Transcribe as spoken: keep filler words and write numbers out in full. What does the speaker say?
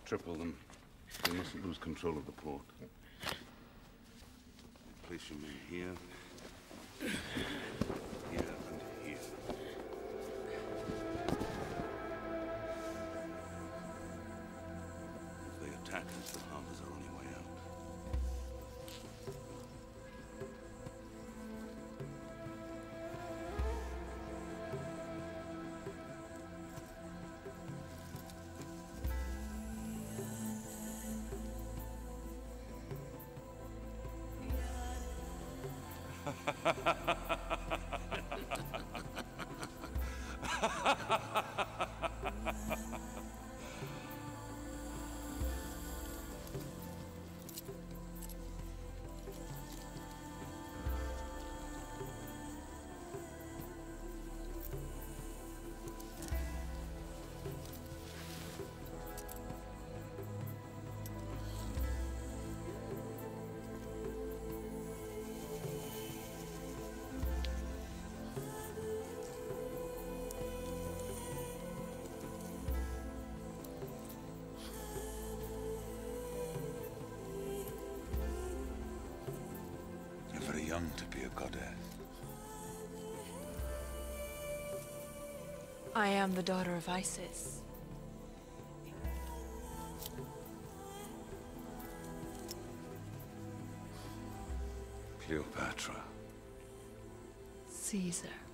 Triple them. We mustn't lose control of the port. Place your men here. Here and here. If they attack us, the harbor's our only way out. Young to be a goddess. I am the daughter of Isis. Cleopatra. Caesar.